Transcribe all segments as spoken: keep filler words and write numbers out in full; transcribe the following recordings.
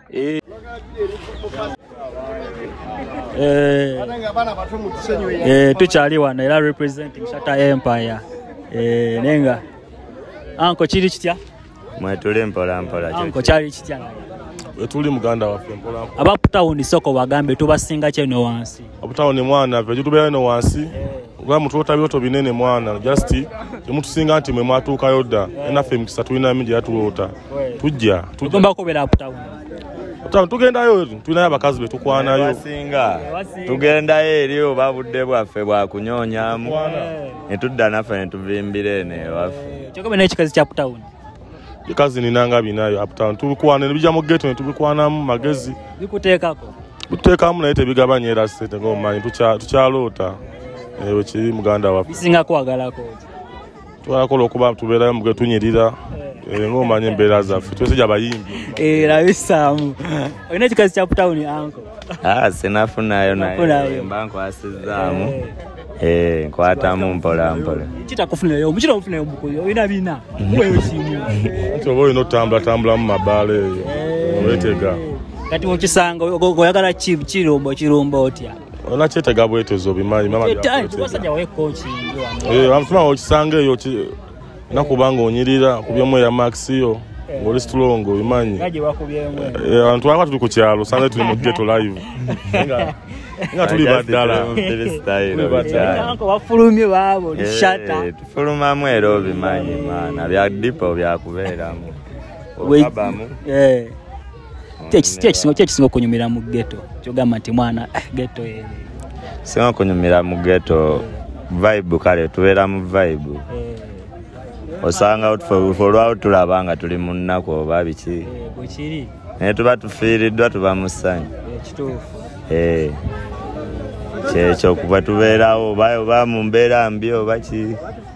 Eh. Eh. Eh, tuchali wana era representing Shata Empire. Eh, nenga. Anko chiri kitya? Mwetule mpola mpola kyo. Anko chali kitya? Tuli muganda waffe mpola. Abaputawuni soko bagambe tubasinga kyeno wansi. Abaputawuni mwana vye tubeera no wansi. Gwa mutu otabyoto binene mwana just temutusinga nti mwe mwatuuka yodda enaffe mukisa tulina mingi yatuwota. Tujja. Tugomba kubeera abaputawuni. Abaputawuni tugendayo tulinayo abakazi be tukwanayo. Basinga. Tugendayo eri obabudde bwaffe bwa kunyonyaamu. Ne tudda naffe ne tuvimbira ene waffe. Kyogome n'ekikazi kya putawuni. Ikazi ninanga binayo uptown tubikwana nebijja mu ghetto ne tubikwanamu magezi bikuteekako bikuteekamu naye tebigabanya era sente ng'omanyi tukyaloota ewe kiri muganda waffe bisinga kwagalako twalakola okuba tubeerayo mu ghetto tunyirira ng'omanyi embeera zaffe twese abayimbi era bisaamu olina ekikazi kya putawuni anko ah sinafunayo naye mba nkwasizaamu eh nkwatamu mpola mpola kitakufunirayo omukira omufunayo obukuyo olina bina wewe simu ati oba olina otambula tambula mu mabaale eyo weetega kati okisanga oyagala kirumbo kirumbo otya olina kyetega bwetezo obimanyi wasajja wekochi amutuma okisanga eyo nakubanga onyirira kubyemu ya maxiyo oli strong obimanyi abantu twaka tuli ku kyalo sanze tuli mu ghetto live nga tuli baddala anko wafulumye baabo Shata tufulumamu era obimanyi maana bya dipo byakubeeramu okabamu kyekisinga okunyumira mu ghetto kyogamba nti mwana ghetto singa okunyumira mu ghetto vibe kale tubeera mu vibe osanga olwawo tulaba nga tuli mu nnaku oba biki naye tuba tufiiriddwa tuba mu ssanyu kyekyo kuba tubeerawo oba mu mbeera mbi oba ki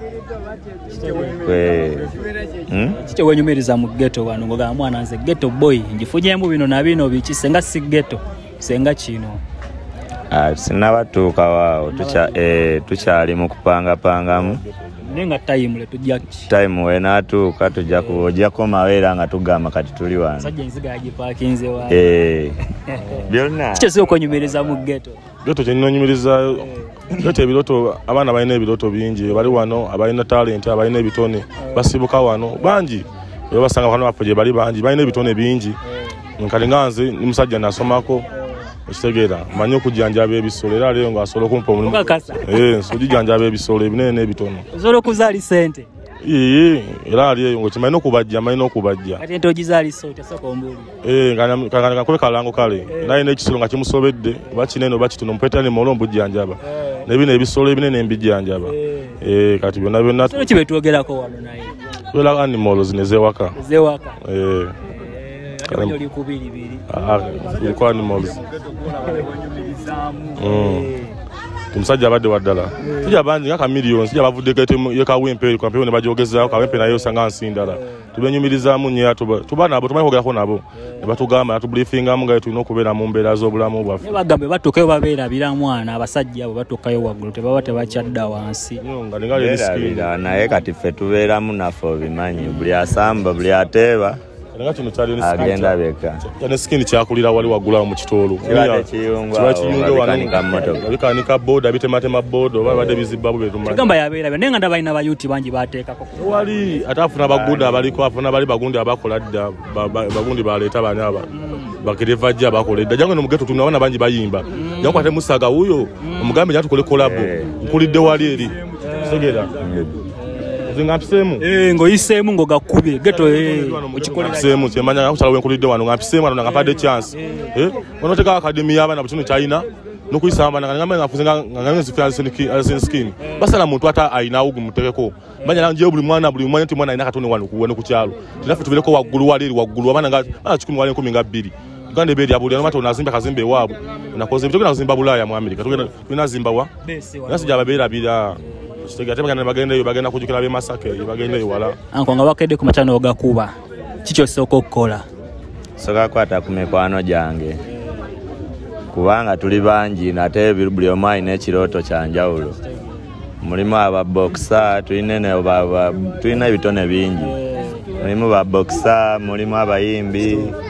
kikyo wenyumiriza mu ghetto wano ngogamba mwana nze ghetto boy njifunyemu bino na bino biki senga si ghetto senga kino sinabatuuka waawo tukyali mu kupangapangamu nenga time le tujja time we natuuka tujja kujja komaweera nga tugamba kati tuli wano sajja nziga agipakinze wa eh byonna kikyo sio konyumiriza mu ghetto ghetto kyenonyumiriza ghetto ebiroto abaana balina ebiroto bingi bali wano abalina talent abalina ebitone basibuka wano bangi yo basanga wano bapoje bali bangi balina ebitone bingi nkalinganze ni musajja nasomako ekitegeera manyi okujjanjaba ebisolo era leero ng'asobola okumpa omulimu eh sojjanjaba ebisolo ebinene ebitono osobola okuzaali sente ee era ali eyo ngokimanyi okubajja manyi n'okubajja kati ente ogizaali sote soko mbuli eh nga kule kalango kale naye n'ekisolo nga kimusobedde oba kinene oba kitono mpetane molo mbujjanjaba nebino ebisolo ebinene mbijjanjaba eh kati byonna byonna so kibe tuogerako wano naye wela animals nezewaka zewaka eh Kanyo likubiri biri. Ah, ilikuwa animals. Mm. Tumusajja abadde waddala. Tujja bangi nga millions, tujja bavudde kete yeka wempe kwa peo ne bajogeza ka wempe nayo sanga nsindala. Tubenyumirizamu nnyo atuba. Tuba nabo tumayogera nabo. Ne batugamba atu briefinga mu nga tulina okubeera mu mbeera z'obulamu bwaffe. Ne bagambe batukayo babeera bira mwana abasajja abo batukayo waggulu tebaba tebakyadda wansi. Nga ningali riskira naye kati ffe tubeeramu naffe bimanyi buli asamba buli ateeba. Nga kino kyali ne agenda beka. Yana skin kyakulira wali wagula mu kitolo. Kibadde kiyunga bikanika motoka. Bikanika boda bitematema boda oba badde bizibba bwe tumanya. Gamba yabeera nenga ndabalina ba youth bangi bateekako. Wali atafuna bagundi abaliko afuna bali bagundi abakola dda bagundi baleeta bana aba. Bakireva jja bakoledda jango no mugeto tumna bana bangi bayimba. Jango ate musaga huyo omugambe nyatu kole kolabo. Nkulidde wali eri. Segera. Ngapsemu eh ngo isemu ngo gakube geto eh ukikolera semu semanya ngakusala wenkulidde wano ngapsemu ano ngapade chance eh wanoteka academy yabana butuno China nokuyisamba nganga ngafuze nganga zifya skin basala muntu ata aina ugu mutekeko manya nje buli mwana buli mwana timwana ina katone wano kuwene ku kyalo tinafe tubeleko waggulu wali waggulu abana nga achikumi wali nkumi ngabiri gande bedi abuli amata unazimba kazimbe wabo unakoze bitoko na zimba bulaya mu America tuna zimba wa nasija babera bila Stegate bagenda bagenda yo bagenda kujukira be Masake bagenda yo wala anko nga bakedde ku matano ogakuba kicho soko okukola soka kwata ku mikwano gyange kubanga tuli bangi nate buli omayi n'ekiroto kyanjawulo mulimu aba boxer tulina ne baba tulina ebitone bingi mulimu ba boxer mulimu abayimbi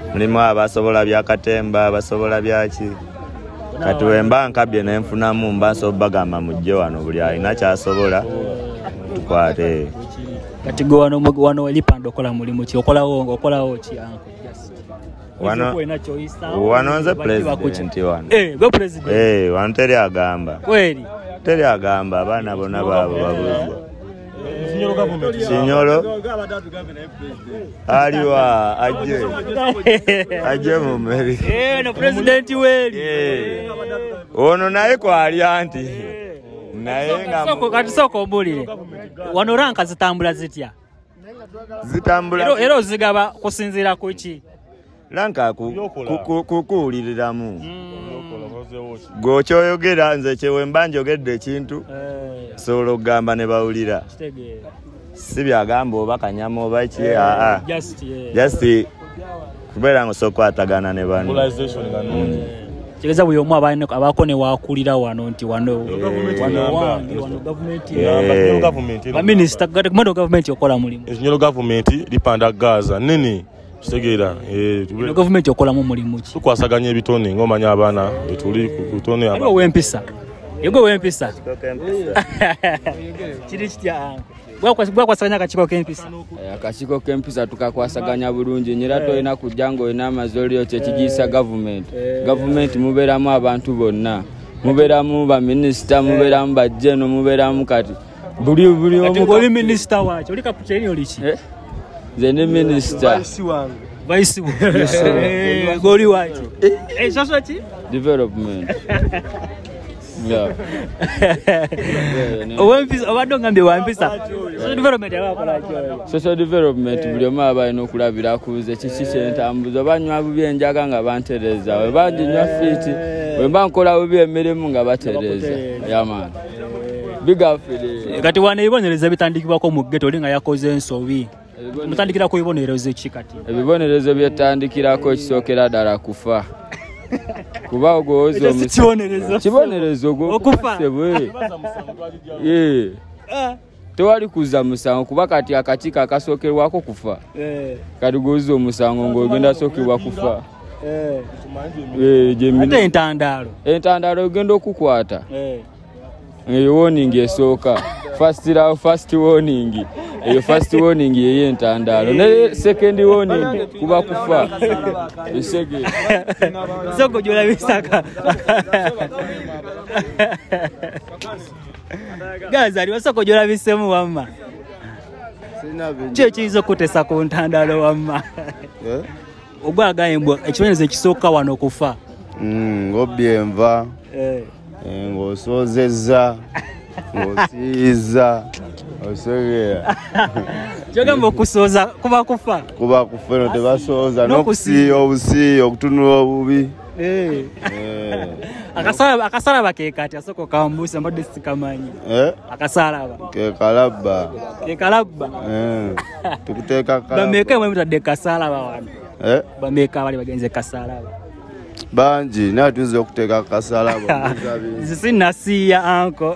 mulimu abasobola byakatemba abasobola byaki kati wemba nkabye nenfunamu mba nsobola bagamba mujje wano buli alina kyasobola tukwate kati gwe wano wano Lipanda okola mulimu ki okolawo okolawo ki wano wano nze president wano eh gwe president eh wano teri agamba kweli teri agamba abana bonna babo babuzwa Signolo aliwa aje aje mu meri eh no president weli eh ono naye kwa ali anti naye nga soko kati soko mbulire wano ranka zitambula zitya zitambula ero ero zigaba kusinzira kuki ranka kukuuliriramu gokyoyogera nze kyewe mbanjogedde ekintu solo gamba ne bawulira si byagamba oba kanyama oba ki aa just kubeera ngo sokwatagana ne bano kigeza buli omu abako ne wakulira wano nti wano wano wange wano government ba minister gado government okola mulimu ekinyolo government Lipanda Gaza nini kitegeera eh no government okola mu mulimu ki tukwasaganya ebitone ngomanya abana etuli kutone aba abo wempisa yego wempisa kiri kitya bwa kwasaganya akachiko kempisa akachiko kempisa tukakwasaganya bulungi nyira toina kujango ina mazolio kyekigisa government government muberamu abantu bonna muberamu ba minister muberamu ba jeno muberamu kati buli buli omu minister wacho oli kapucheni olichi zene minister vice wangu vice wangu goli wacho eh sasa chi development yeah owempisa abadongambe wampisa social development yabakola kyo social development buli omu abalina okulabira kuze kiki kyentambuzo banywa bubi enjaga nga bantereza we banjinywa fiti we bankola bubi emirimu nga batereza yaman bigafire kati wane ibonereza bitandikibwako mu ghetto linga yakoze ensobi mutandikira ko ibonerezo ki kati ebibonerezo byetandikirako kisookera ddala kufa kuba ogozo omukibonerezo kibonerezo go okufa eh tewali kuza musango kuba kati akakika akasookerwako kufa eh kati gozo musango ng'ogenda sookerwa kufa eh eh jemina entandalo entandalo ogenda okukwata eh eyo warning esooka first round first warning eyo first warning yeye entandalo ne second warning kuba kufa esege soko jola bisaka Gaza ali wasoko jola bisemu wamma sina bintu che chizo kutesa ku ntandalo wamma eh ogwaga embwa ekibonyezo ekisooka wano kufa mm ngobyemva eh ngosozeza ngosiza osegera jogambo okusoza kuba kufa kuba kufa no tebasoza nokusiyo obusiyo okutunula obubi eh eh akasala akasala bakekati asoko kambusa mbadde sikamanyi eh akasala ba ke kalabba ke kalabba eh tukuteka kalabba bameka mwe mutadde kasala ba wano eh bameka bali bagenze kasala ba banji na tuze okuteka kasala ba zisina siya anko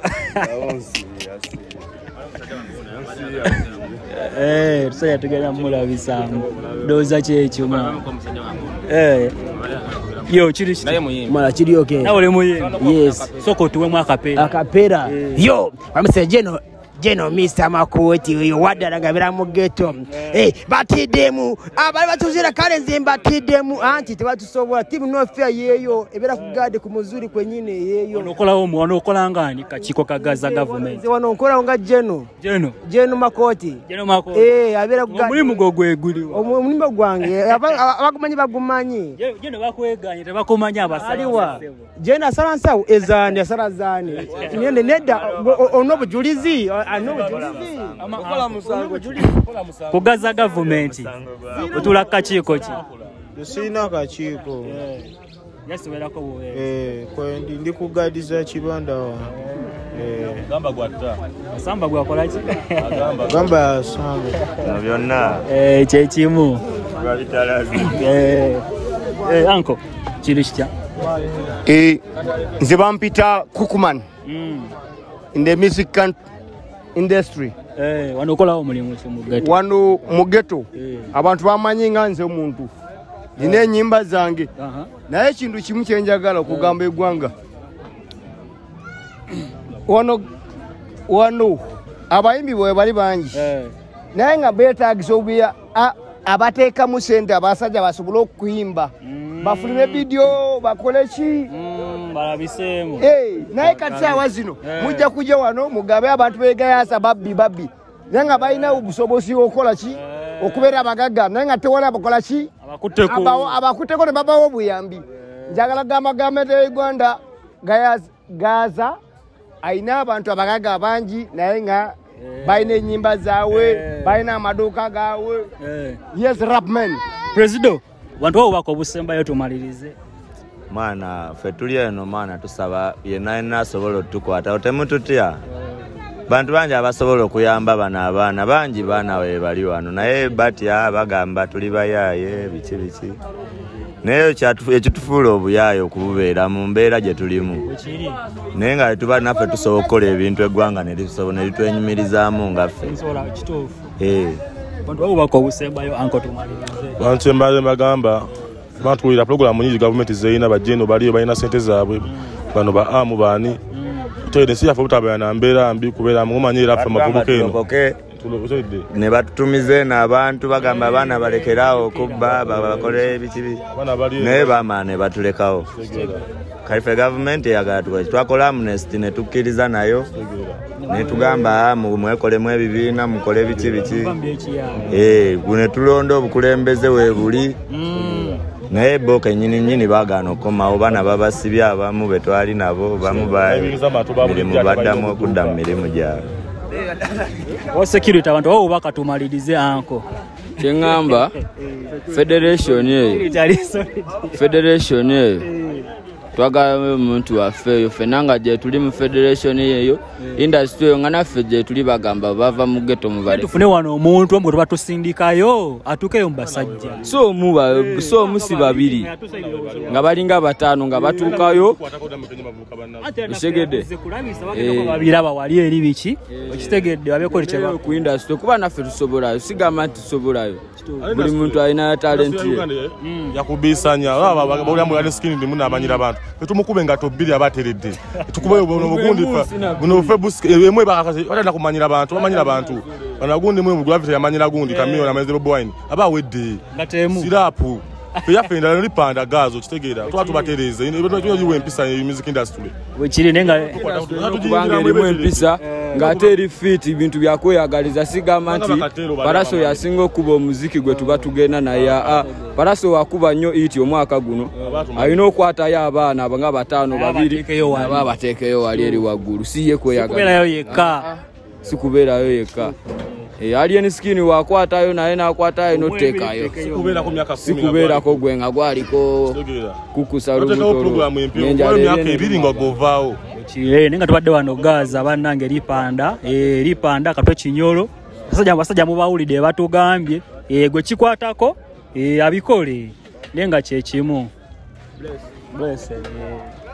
eh tsaya tugenda mula bisango doza checho mama eh yo chiri chiri mala chiri okay na ole muyemba yes soko tuwe mwaka akapera akapera yo bamse jeno Jeno Mister Makoti yo wadala bira mu ghetto eh batidemu abali batuzira kale nzimba tidemu anti tebatusobola timu no fair yeyo ebera kugade ku muzuri kwenyine yeyo onokola omu onokola ngani kachiko ka Gaza government ze wanokola nga Jeno Jeno Jeno Makoti Jeno Makoti eh abera kugade omulimu gogweguliwa omulimu gwange abagumanyi bagumanyi Jeno bakweganye tebakomanya abasali aliwa Jeno salansa ezani asarazani nende nedda onobujulizi okola musango ku Gaza government otula kachiko ki sina kachiko yasiberako bowe eh kwendi ndi kugadiza kibanda wa eh gamba gwatta samba gwakola ki gamba samba na byonna eh chechimu babitalazi eh eh anko chirishya eh nze bampita Kukuman mm in the music industry eh wanokola omulimu ki mu ghetto wano mu ghetto abantu bamanyi nga nze omuntu nina enyimba zange naye ekintu kimu kyenjagala okugamba eggwanga wano wano abayimbi bwe bali bangi naye nga beetagisa obuya abateekamu sente abasajja basobole okuyimba bafulire bidiyo bakole ki balabiseemu naye kati saawa zino mujja kujja wano mugabe abantu beegayaasa babbi babbi naye nga balina obusobozi okukola ki okubeera abagagga naye nga tewali abakola ki abakutteko ne babawo obuyambi njagala gamba gavumenti ya Uganda Gaza ayina abantu abagagga bangi naye nga balina ennyimba zaabwe balina amaduuka gaabwe yes rapman Presido wantu wao bako obusembayo tumalirize mwana ffe tuli eno mwana tusaba yenna yenna asobola otukwata otemututya bantu bangi abasobola okuyamba bano abaana bangi baana we bali wano naye batya bagamba tuli bayaaye biki biki naye ekitufuula obuyaaye okububeera mu mbeera gye tulimu naye nga tuba naffe tusobola okukola ebintu eggwanga ne litwenyumirizaamu nga ffe bantu babo bako obusembayo anko tumalirize bantu embaze bagamba batuwulira programu nyingi gavumenti zeyina bajeno baliyo balina sente zaabwe bano ba amu baani tene si yafa butabaya na mbeera mbi kubeera mumanyira afa mavubuka eno ne batutumize n'abantu bagamba abaana balekerawo okubba bakole ebikibi naye baama ne batulekawo kaife gavumenti eyagala tukola twakola amnesty ne tukkiriza nayo ne tugamba mwekolemu ebibiina mukole biki biki ne tulonda obukulembeze weebuli naye bo kenyini nyini bagana okomawo bana babasibya abamu betwali nabo bamu mirimu baddamu okudda mu mirimu gyabwe o security abantu wao bakatumalirize anko kyengamba federation eyo federation eyo twagala omuntu waffe eyo fenanga gye tuli mu federation eyo industry eyo nga naffe gye tuli bagamba bava mu ghetto mubale tufune wano omuntu omwe batusindikayo atukeyo mbasajja so muba so musi babiri nga balinga batano nga batuukayo isegede babiraba wali eri biki okitegedde babekole kyeba ku industry kuba naffe tusobolayo sigamba nti tusobolayo buli muntu alina talent yakubisanya baba bali mu skin ndi muna amanyira abantu petumukube nga tobiri abateredde tukubayo obugundi fa buno Facebook emwe bakakaze batanda kumanyira abantu bamanyira abantu banagundi mwe mu gravity yamanyira gundi kamiyo na mazero boyine abawedde ngatemu sirapu feyafenda Lipanda Gaza kitegeera twatu batereze niwe empisa mu music industry wekiri nenga kubanga erimu empisa ngate eri fit ibintu byakweyagaliza sigamba nti paraso yasinga okuba omuziki gwe tuba tugenda naye a paraso wakuba nnyo iti omwaka guno alina okwatayo abaana abanga bataano babiri aba bateekeyo wali eri waggulu siye kweyagaliza yekka sikubeerayo yekka alien skin wakwatayo naye nakwatayo noteekayo sikubeerako gwe nga gwaliko kukusa lubuto emyaka ebiri nga govaawo nenga tubadde wano Gaza bannange Lipanda Lipanda katwe kinyolo basajja basajja mubawulidde batugambye gwe kikwatako abikole nenga kye kimu bless bless